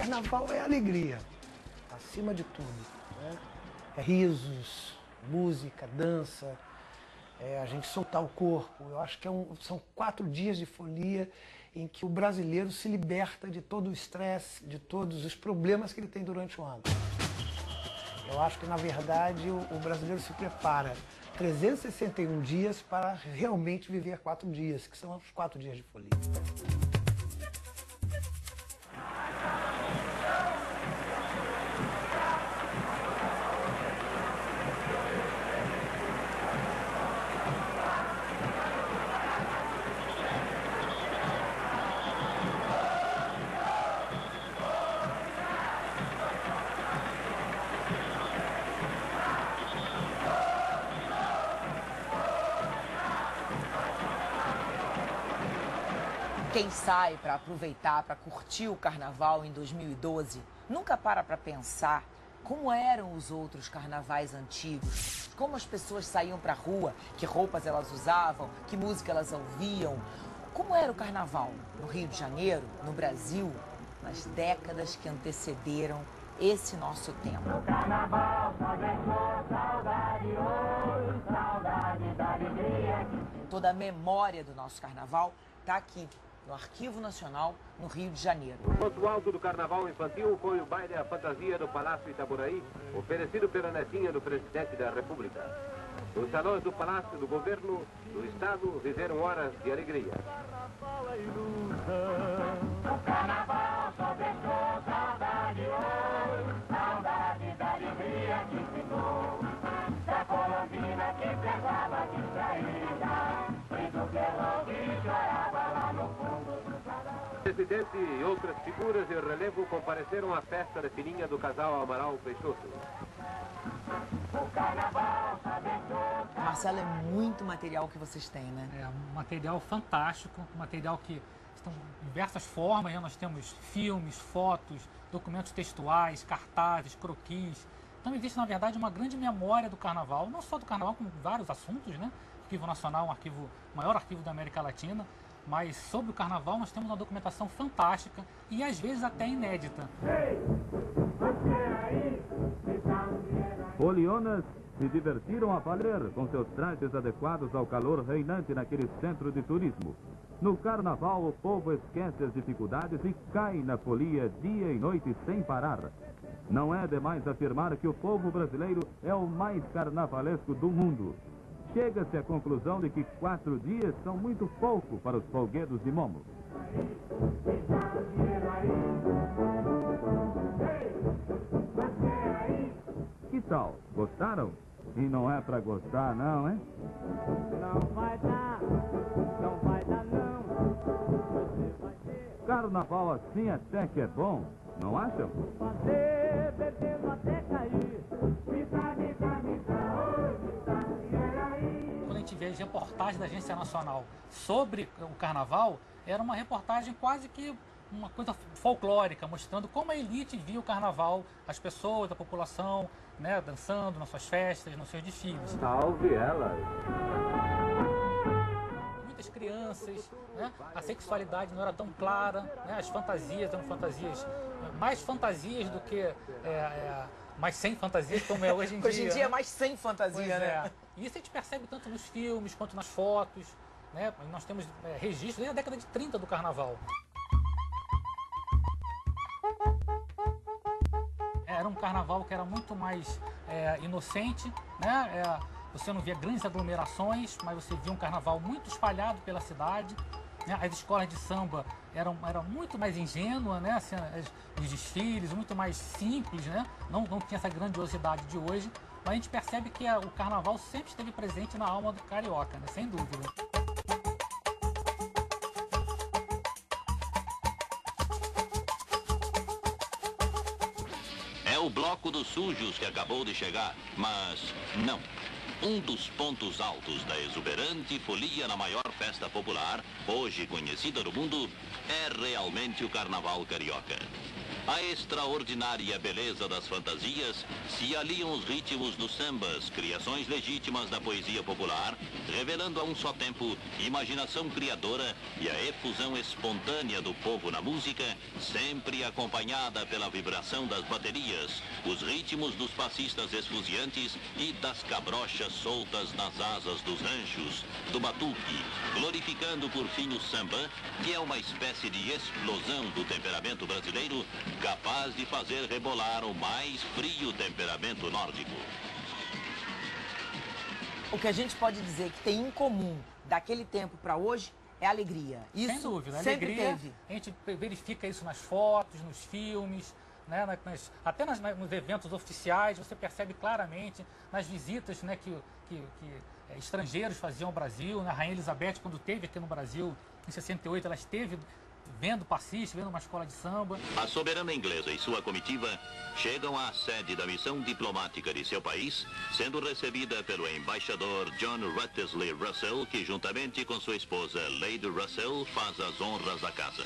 Carnaval é alegria, acima de tudo, né? É risos, música, dança, a gente soltar o corpo. Eu acho que são 4 dias de folia em que o brasileiro se liberta de todo o estresse, de todos os problemas que ele tem durante o ano. Eu acho que, na verdade, o brasileiro se prepara 361 dias para realmente viver 4 dias, que são os 4 dias de folia. Quem sai para aproveitar, para curtir o carnaval em 2012, nunca para pensar como eram os outros carnavais antigos, como as pessoas saíam para a rua, que roupas elas usavam, que música elas ouviam. Como era o carnaval no Rio de Janeiro, no Brasil, nas décadas que antecederam esse nosso tempo. O carnaval só deixou saudade hoje, saudade da alegria. Toda a memória do nosso carnaval está aqui, no Arquivo Nacional, no Rio de Janeiro. O ponto alto do carnaval infantil foi o baile à fantasia do Palácio Itaboraí, oferecido pela netinha do presidente da República. Os salões do Palácio, do Governo, do Estado, viveram horas de alegria. O carnaval só deixou saudade hoje, saudade da alegria que ficou, da colombina que pegava distraída, e do violão que chorava lá no fundo do salão. O presidente e outras figuras de relevo compareceram à festa da filhinha do casal Amaral Peixoto. O carnaval só deixou... Marcelo, é muito material que vocês têm, né? É um material fantástico, um material que estão em diversas formas, né? Nós temos filmes, fotos, documentos textuais, cartazes, croquis. Então existe, na verdade, uma grande memória do carnaval, não só do carnaval, como vários assuntos, né? Arquivo Nacional, o maior arquivo da América Latina, mas sobre o carnaval nós temos uma documentação fantástica e às vezes até inédita. Folionas se divertiram a valer com seus trajes adequados ao calor reinante naquele centro de turismo. No carnaval, o povo esquece as dificuldades e cai na folia dia e noite sem parar. Não é demais afirmar que o povo brasileiro é o mais carnavalesco do mundo. Chega-se à conclusão de que 4 dias são muito pouco para os folguedos de Momo. Que tal? Gostaram? E não é pra gostar, não, hein? Não vai dar não. Você vai ter... Carnaval assim até que é bom, não acham? Fazer, bebendo até cair. Quando a gente vê as reportagens da Agência Nacional sobre o carnaval, era uma reportagem quase que uma coisa folclórica, mostrando como a elite via o carnaval, as pessoas, a população, né, dançando nas suas festas, nos seus desfiles. Salve elas! Muitas crianças, né, a sexualidade não era tão clara, né, as fantasias eram fantasias, mais fantasias do que mais sem fantasias, como é hoje em dia. Hoje em dia é mais sem fantasia, né? E isso a gente percebe tanto nos filmes quanto nas fotos, né? Nós temos registros desde a década de 30 do carnaval. Era um carnaval que era muito mais inocente, né? Você não via grandes aglomerações, mas você via um carnaval muito espalhado pela cidade, né? As escolas de samba eram muito mais ingênuas, né? Assim, os desfiles muito mais simples, né? Não tinha essa grandiosidade de hoje, mas a gente percebe que o carnaval sempre esteve presente na alma do carioca, né? Sem dúvida. É o bloco dos sujos que acabou de chegar, mas não. Um dos pontos altos da exuberante folia na maior festa popular, hoje conhecida no mundo, é realmente o Carnaval Carioca. À extraordinária beleza das fantasias se aliam os ritmos dos sambas, criações legítimas da poesia popular, revelando a um só tempo imaginação criadora e a efusão espontânea do povo na música, sempre acompanhada pela vibração das baterias, os ritmos dos passistas esfuziantes e das cabrochas soltas nas asas dos ranchos, do batuque, glorificando por fim o samba, que é uma espécie de explosão do temperamento brasileiro, capaz de fazer rebolar o mais frio temperamento nórdico. O que a gente pode dizer que tem em comum daquele tempo para hoje é a alegria. Isso sem dúvida, sempre alegria, teve. a gente verifica isso nas fotos, nos filmes, né, até nos eventos oficiais, você percebe claramente nas visitas, né, que estrangeiros faziam ao Brasil. A Rainha Elizabeth, quando esteve aqui no Brasil, em 68, ela esteve vendo passista, vendo uma escola de samba. A soberana inglesa e sua comitiva chegam à sede da missão diplomática de seu país, sendo recebida pelo embaixador John Wriothesley Russell, que juntamente com sua esposa Lady Russell faz as honras da casa.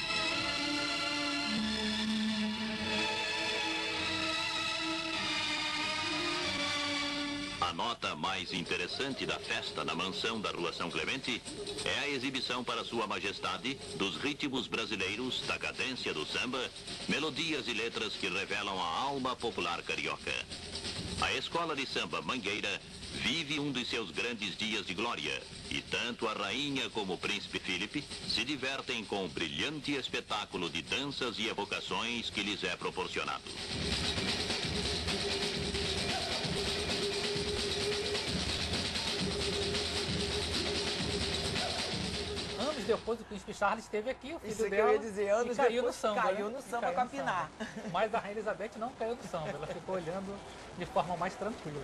A nota mais interessante da festa na mansão da Rua São Clemente é a exibição para Sua Majestade dos ritmos brasileiros, da cadência do samba, melodias e letras que revelam a alma popular carioca. A escola de samba Mangueira vive um dos seus grandes dias de glória e tanto a rainha como o príncipe Filipe se divertem com o brilhante espetáculo de danças e evocações que lhes é proporcionado. Depois o príncipe Charles esteve aqui, o filho Isso que dela, eu ia dizer, anos e caiu depois no samba, caiu né? no samba Caiu com a no Pinar. samba. Mas a Rainha Elizabeth não caiu no samba, ela ficou olhando de forma mais tranquila.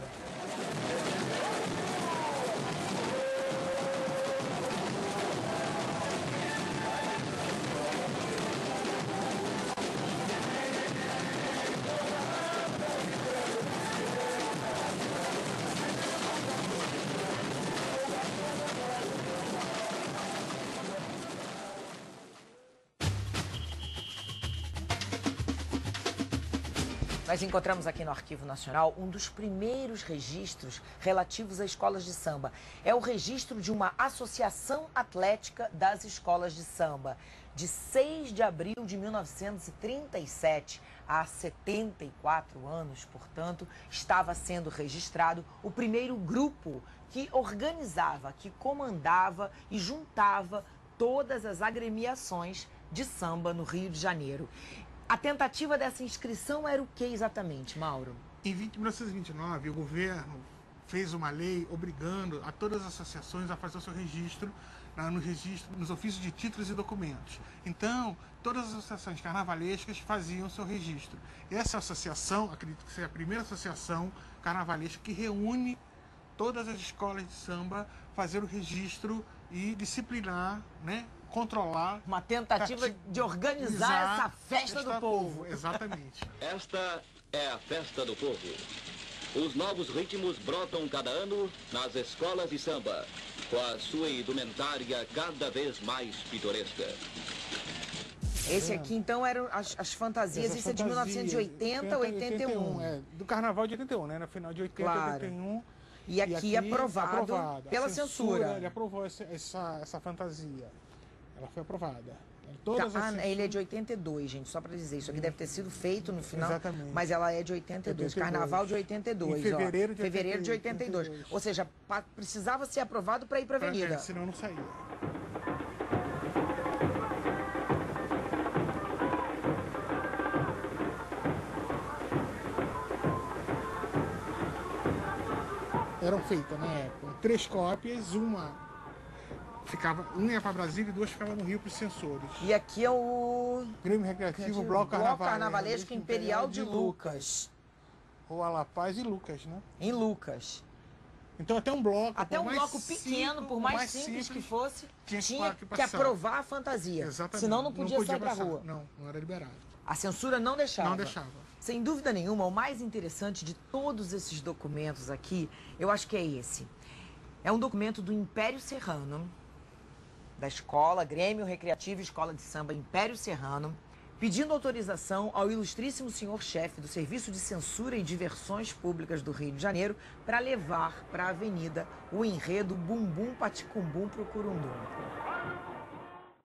Nós encontramos aqui no Arquivo Nacional um dos primeiros registros relativos a escolas de samba. É o registro de uma associação atlética das escolas de samba. De 6 de abril de 1937, há 74 anos, portanto, estava sendo registrado o primeiro grupo que organizava, que comandava e juntava todas as agremiações de samba no Rio de Janeiro. A tentativa dessa inscrição era o que exatamente, Mauro? Em 1929, o governo fez uma lei obrigando a todas as associações a fazer o seu registro, nos ofícios de títulos e documentos. Então, todas as associações carnavalescas faziam o seu registro. Essa associação, acredito que seja a primeira associação carnavalesca que reúne todas as escolas de samba, fazer o registro e disciplinar, né? Controlar. Uma tentativa de organizar essa festa do povo. Exatamente. Esta é a festa do povo. Os novos ritmos brotam cada ano nas escolas de samba, com a sua indumentária cada vez mais pitoresca. Esse aqui, então, eram as fantasias. Isso é de 1980, 81. É, do carnaval de 81, né? No final de 80, Claro. 81. E aqui aprovado pela A censura. Ele aprovou essa fantasia. Ela foi aprovada. Ele é de 82, gente, só para dizer. Isso aqui deve ter sido feito no final, Exatamente. mas ela é de 82. Carnaval de 82, Em fevereiro ó. de Fevereiro de 82. Ou seja, precisava ser aprovado para ir para a avenida. Senão não saía. Eram feitas, na época, 3 cópias, uma ia para Brasília e 2 ficavam no Rio para os censores. E aqui é o Grêmio Recreativo Bloco Carnavalesco Imperial de Lucas. Rua La Paz e Lucas, né? Em Lucas. Então até um bloco. Até um bloco pequeno, por mais simples que fosse, tinha que aprovar a fantasia. Exatamente. Senão não podia sair para a rua. Não era liberado. A censura não deixava. Não deixava. Sem dúvida nenhuma, o mais interessante de todos esses documentos aqui, eu acho que é esse. É um documento do Império Serrano, da escola, Grêmio Recreativo Escola de Samba Império Serrano, pedindo autorização ao ilustríssimo senhor chefe do Serviço de Censura e Diversões Públicas do Rio de Janeiro para levar para a avenida o enredo Bumbum Paticumbum pro Curundum.